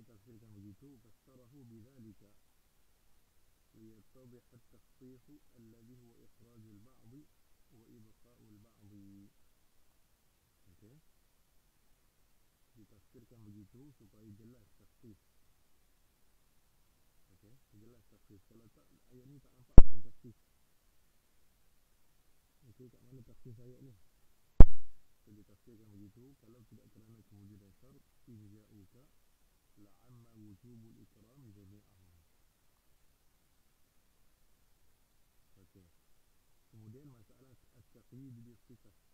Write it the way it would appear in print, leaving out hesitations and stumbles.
ditafsirkan begitu, fassarahu bidzalika liyattadhiha at-takhsis alladhi huwa ikhrajul ba'd wa ibqa'ul ba'd. Okey, ditafsirkan begitu supaya jelas takhsis. Okey, jelas takhsis. Kalau tak, ayat ni tak nampak macam takhsis. Okey, kat mana takhsis ayat ni? So, ditafsirkan begitu, kalau tidak kerana kewujudan syarat inja'uka la'amma wujubul ikram jami'ahum. Okey, kemudian masalah at-taqyid bi sifat.